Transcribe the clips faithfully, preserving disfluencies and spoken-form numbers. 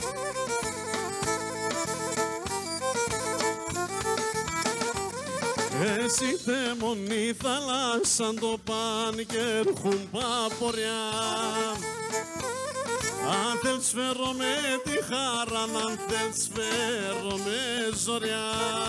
Εσύ θέμονη θάλασσαν το παν και έρχουν παποριά. Αν θέλεις φέρω με τη χαρά, αν θέλεις φέρω με ζωριά.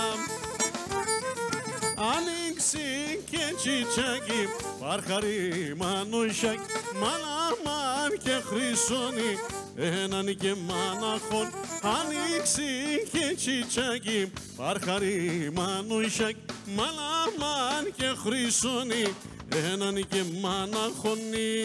Ανοίξει και τσιτσάκι, παρχαρί μανουσιάκι, μαναμάν και χρυσόνι, έναν και μαναχόν. Ανοίξει και τσιτσάκι, παρχαρί μανουσιάκι, μαναμάν και χρυσόνι, έναν και μαναχόνι.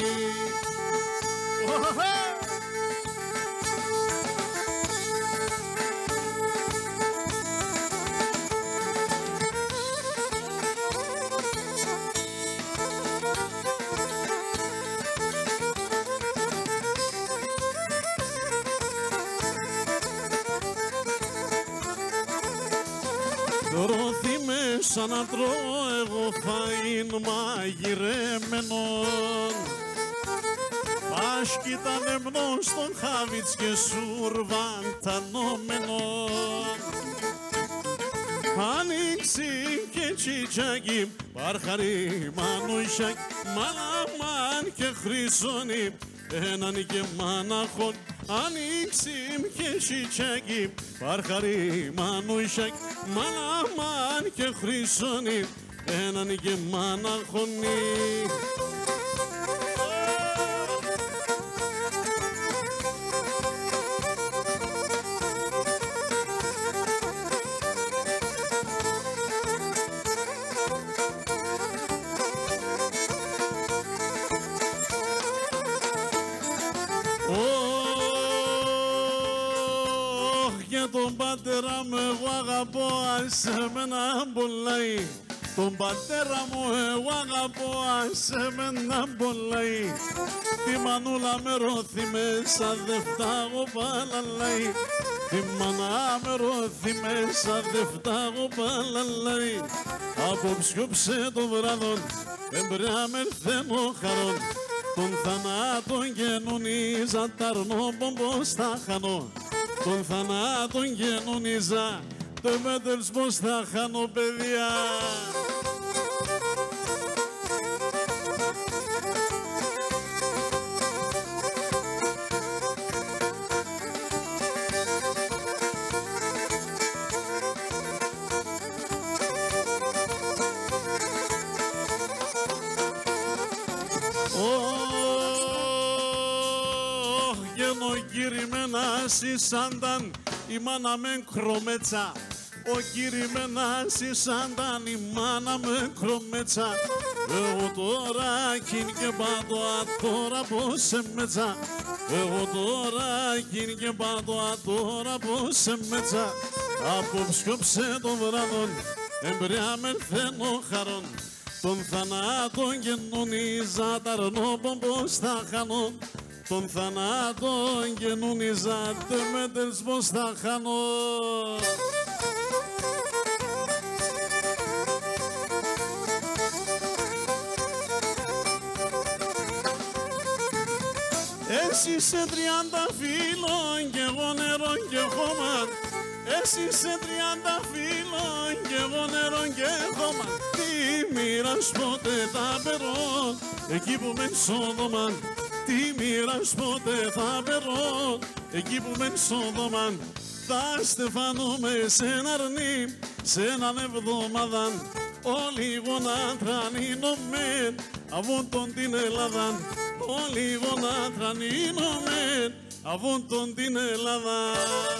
Ρώθη μέσα να τρώω εγώ φαΐν μαγειρεμένον. Πας κοίτανεμνον στον χάβιτς και σουρβάν τανόμενον. Ανοίξει και τσιτσάκι, παρχαρί μανουσιάκι, μαναμάν και χρυσόνι, έναν και μαναχόν. Ανοίξει και τσιτσάκι, παρχαρί μανουσιάκι, μαναμάν και χρυσόνι, έναν και μαναχόνι. Τον πατέρα μου εγώ αγαπώ, άσε με να μπολάει. Τον πατέρα μου εγώ αγαπώ, άσε με να μπολάει. Τη μανούλα με ρώθη μέσα, δε φτάγω παλαλάει. Τη μανά με ρώθη μέσα, δε φτάγω παλαλάει. Απόψιοψε το βράδον, εμπριά με θέμω χαρών. Τον θανάτων γενονίζα, ταρνόμπομπο στα χανώ. Τον θανάτων γενονίζα, το μέτελς πως θα χάνω παιδιά. Κυρημένας ήσανταν η μάνα με κρομέτσα. Ο κυρημένας ήσανταν η μάνα με κρομέτσα. Εγώ τώρα κιν και πάντοα τώρα πως σε μέτσα. Εγώ τώρα κιν και πάντοα τώρα πως σε μέτσα. Απόψιοψε το βράδον εμπριά με θένο χαρών. Τον θανάτων γενονίζα, ταρνόμπομπο στα χανώ. Τον θανάτων γενούνιζα, τε μέτελς πως θα χάνω. Εσύ είσαι τριάντα φύλλων κι εγώ νερό και χώμα. Εσύ είσαι τριάντα φύλλων κι εγώ νερό και χώμα. Τι μοίρας ποτέ θα περώ, εκεί που με σόδομαν. Τι μοίρας ποτέ θα περώ, εκεί που με σόδομαν. Θα στεφανούμε σε ένα αρνί, σε έναν εβδομάδαν. Όλοι γονάτραν ίνομεν, αβούντον την Ελλάδαν. Όλοι γονάτραν ίνομεν, αβούντον την Ελλάδαν.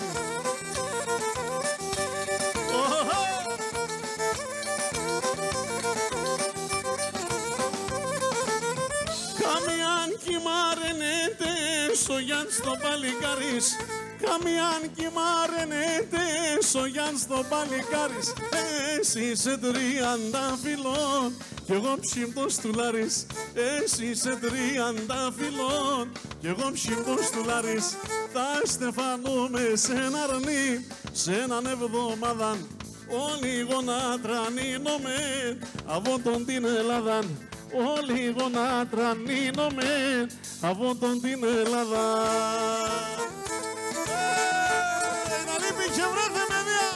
Καμιάν κοιμάρενεται στο Γιάννη στο παλικάρις. Καμιάν κοιμάρενεται στο Γιάννη στο παλικάρις. Εσύ είσαι τριάντα φυλών κι εγώ ψήμπτος τουλάρις. Εσύ είσαι τριάντα φυλών κι εγώ ψήμπτος τουλάρις. Θα στεφανούμε σε ένα αρνί, σε έναν εβδομάδαν. Όλοι γονάτραν ίνομεν, αβόντον την Ελλάδαν. Όλοι γονάτραν ίνομεν, αβόντον την Ελλάδαν. Άντε και βρέθε παιδιά.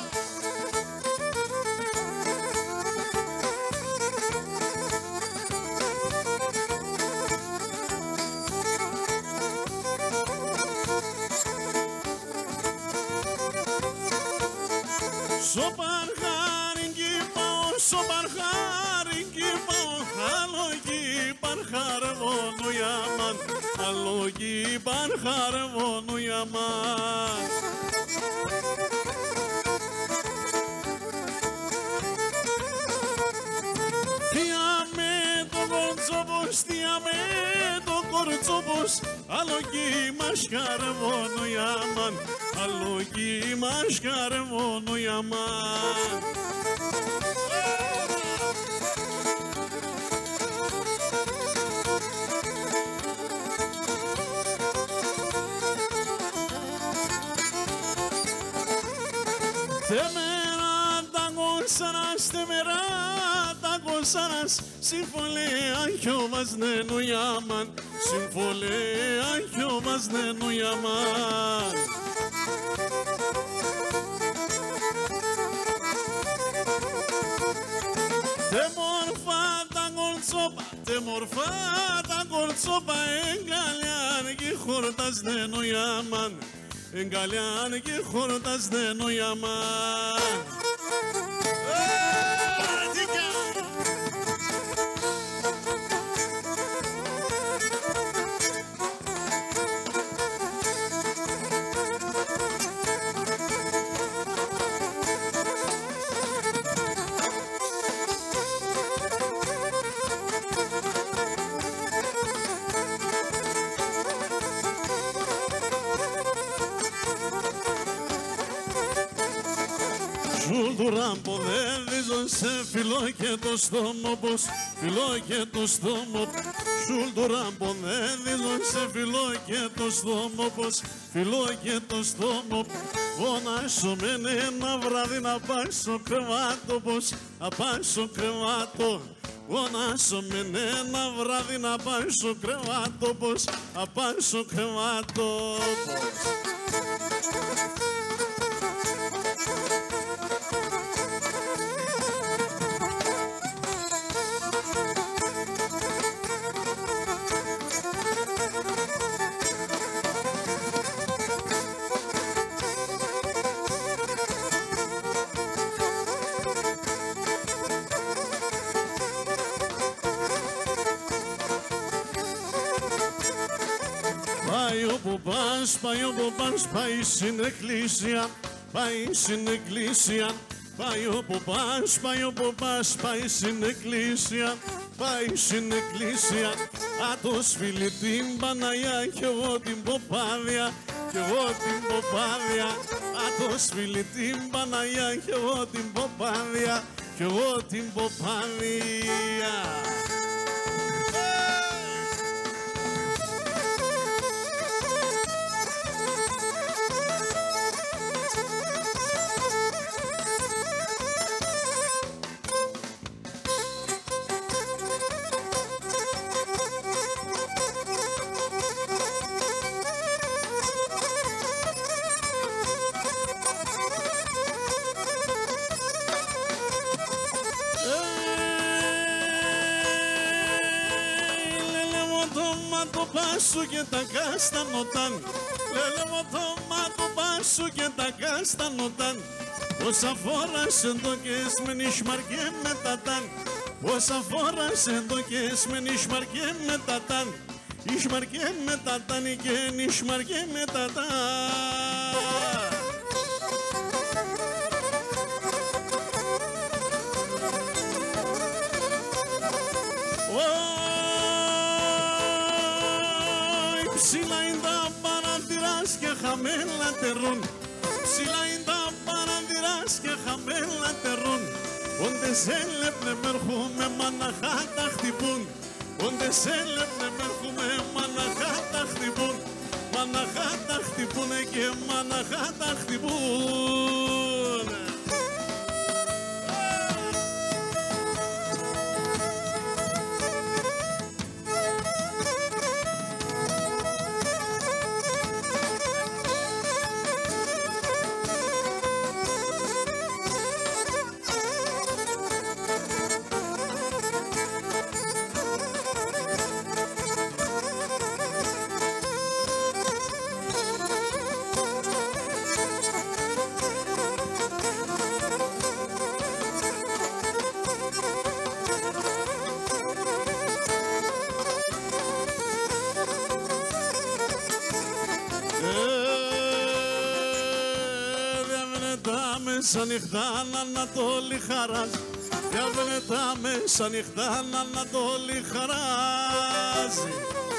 Σοπαρ χάρινγκι πάω, σοπαρ χάρινγκι πάω, αλογί παρχαρβόνου γιαμάν, αλογί παρχαρβόνου γιαμάν. Διάμε το κορτσόπος, διάμε το κορτσόπος, αλογί μας χαρβόνου γιαμάν, αλογί μας χαρβόνου γιαμάν. Temera da gosaras, temera da gosaras, simfole ancho mazne nu yaman, simfole ancho mazne nu yaman. Temorfa da golsopa, temorfa da golsopa, engalian ki khordas ne nu yaman. Εγκαλιάν και χόρτας δεν ο Ιαμάν. Σουλτουράμπο δεν σε φιλό και το στόμα πως, φιλό και το στόμα. Σουλτουράμπο δεν σε φιλό και το στόμα πως, φιλό και το στόμα. Φωνάσω με ένα βράδυ να πάει στο κρεβάτο πως, να πάει στο κρεβάτο. Φωνάσω με ένα βράδυ να πάει στο κρεβάτο πως, να πάει στο κρεβάτο πως. Πάει όπου πας, πάει όπου πας, πάει στην εκκλησία, πάει στην εκκλησία. Πάει όπου πας, πάει όπου πας, πάει στην εκκλησία, πάει στην εκκλησία. Άτος φίλη την Παναγιά κι εγώ την Ποπάδια, κι εγώ την Ποπάδια. Άτος φίλη την Παναγιά κι εγώ την Ποπάδια, κι εγώ την Ποπάδια. Το πάσου και τα καστανόταν, λέλε μου το μάτω πάσου και τα καστανόταν. Όσα φοράσαι το και με νησμαρκέ μετατάν, όσα φοράσαι το και με νησμαρκέ μετατάν, νησμαρκέ μετατάν και νησμαρκέ μετατάν. Ψηλά είναι τα παραντηράς και χαμέλα τερούν, ψηλά είναι τα παραντηράς και χαμέλα τερούν. Όντε σε λέπνε μ' έρχομαι μαναχά τα χτυπούν, όντε σε λέπνε μ' έρχομαι μαναχά τα χτυπούν, μαναχά τα χτυπούνε και μαναχά τα χτυπούν. τα μέσα νυχτά να ανατολή χαράζει. Διάβαινε τα μέσα νυχτά να ανατολή χαράζει.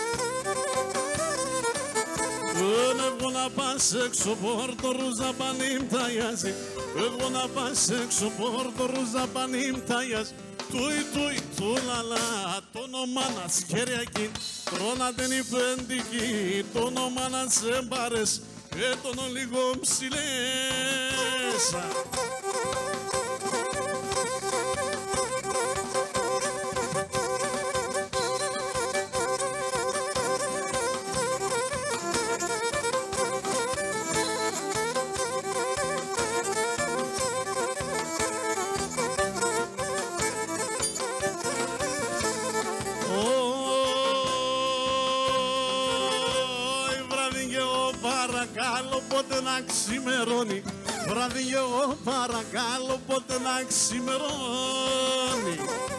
Εγώ να πας έξω πόρτο ρούζα πανίμ ταιάζει. Εγώ να πας έξω πόρτο ρούζα πανίμ ταιάζει. Τούι τούι τούλαλα το όνομα να σκεριακή. Τρώνατε οι πέντικοι το όνομα να τσέμπαρες. Έτονο λίγο ψηλές. Πότε να ξημερώνει, βράδυ εγώ παρακαλώ πότε να ξημερώνει.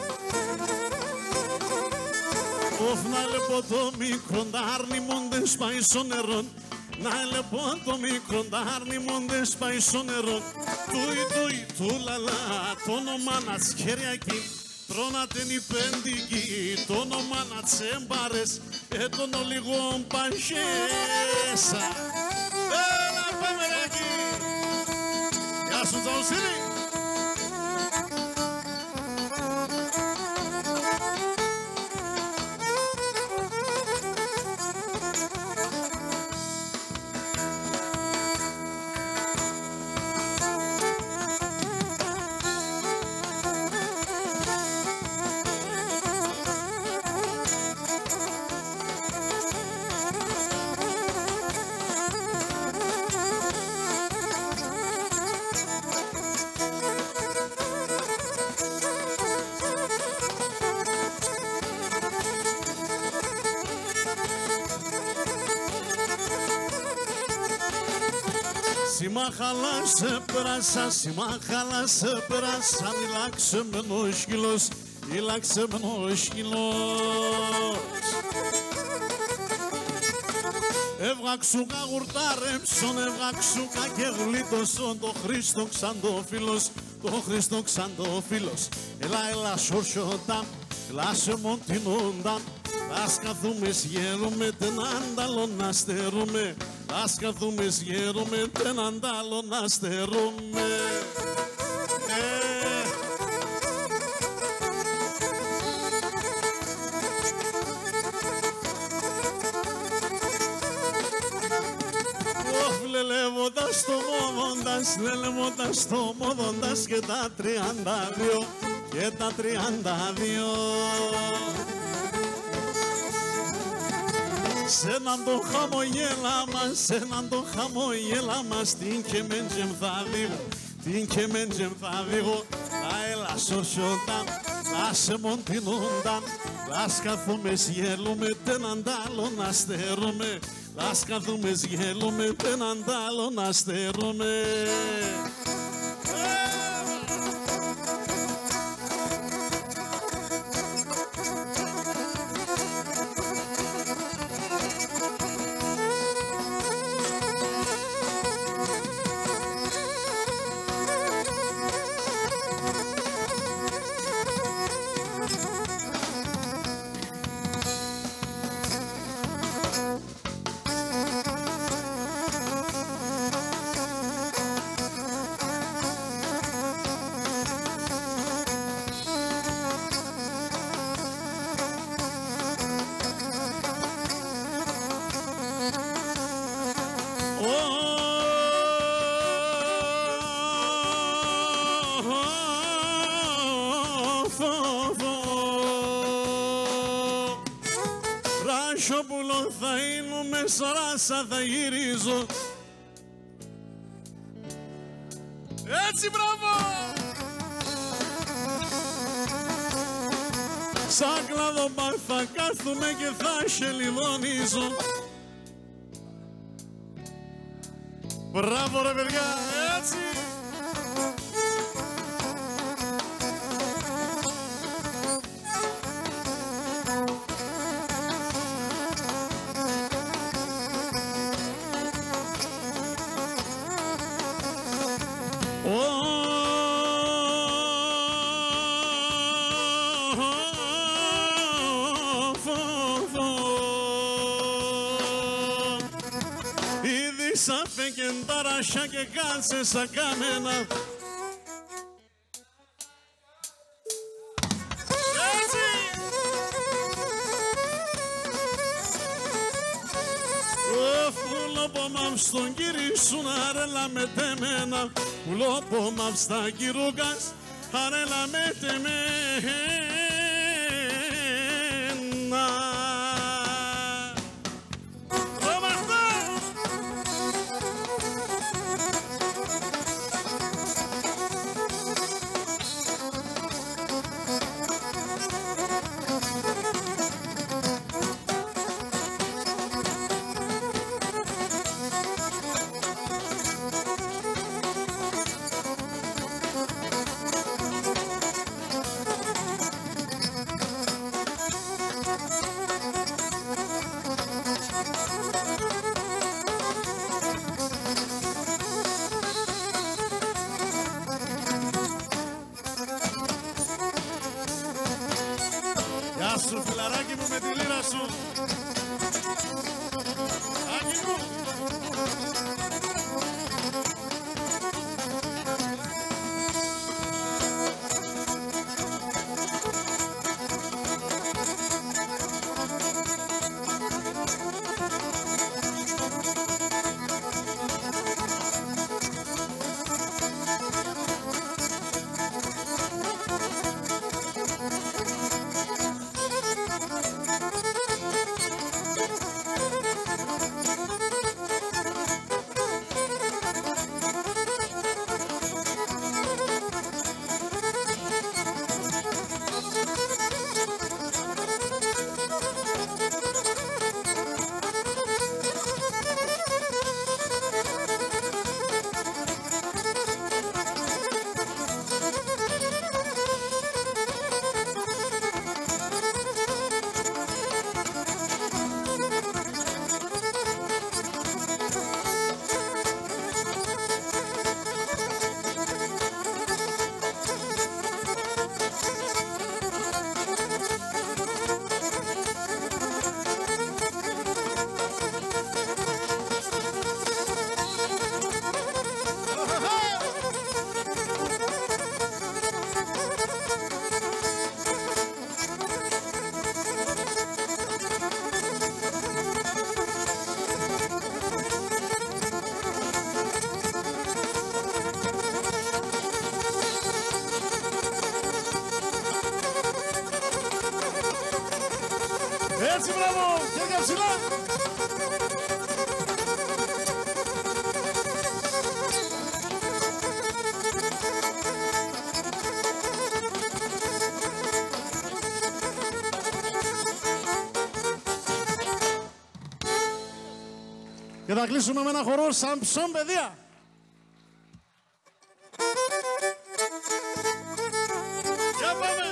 Ωφ να λεπώ το μικρό ντάρνι μου δεν σπάει στο νερό. Να λεπώ το μικρό ντάρνι μου δεν σπάει στο νερό. Τούι τούι τούλαλα το όνομα να σκεριακή. Τρώνατε οι πέντικοι το όνομα να τσέμπαρες. Έτονο λίγο παγέσα. Έλα πάμε ρε εκεί. Γεια σου Τζαουσίλη. Σήμα χαλάσε πέρασα, σήμα χαλάσε πέρασα. Ηλάξε με σκυλός, ηλάξε με σκυλός. Έβγαξουκα γουρτάρεψον, έβγαξουκα και γλίτωσον. Το Χρήστο ξαντοφίλος, το Χρήστο ξαντοφίλος. Έλα, έλα σορσιότα, έλα σε μοντινόντα. Ας καθούμε σγέρουμε, τεν αντάλλον να στερούμε. Ας καθούμε σγέρουμε, τεν αντάλλον να στερούμε. Ε. Ωφ, λελεύοντας το μόδοντας, λελεύοντας το μόδοντας και τα τριάντα δύο, και τα τριάντα δύο. Σ' έναν το χαμογέλα μας, σ' έναν το χαμογέλα μας. Την και μέντζεμ θα δίγω, την και μέντζεμ θα δίγω. Αέλα σορσιόταν, άσε μοντινούνταν. Λάς καθούμε σγέλουμε, τεν αντάλλον να στερούμε. Λάς καθούμε σγέλουμε, τεν αντάλλον να στερούμε. Ρασόπουλο θα είνουμε, σαράσα θα γυρίζω. Έτσι, μπράβο! Σαν κλαδομπάκ θα κάθουμε και θα σελιδονίζω. Μπράβο ρε παιδιά, έτσι! Ήδη σαν φέγγεν τα ρασιά και κάτσε σαν κάμενα. Στον κύρι σου αρέλα με τεμένα, πουλόπο μαύ στα κυρούγκας αρέλα με τεμένα. Γεια σου φιλαράκι μου με τη λίρα σου. Άκη μου. Έτσι, μπράβο! Χέρια ψηλά! Και θα κλείσουμε με ένα χορό Σαμψόν, παιδεία! Για πάμε!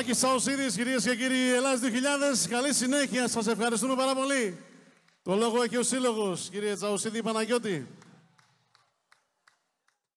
Άκης Τσαουσίδης, κυρίες και κύριοι, Ελλάς δύο χιλιάδες. Καλή συνέχεια, σας ευχαριστούμε πάρα πολύ. Το λόγο έχει ο Σύλλογος, κύριε Τσαουσίδη Παναγιώτη.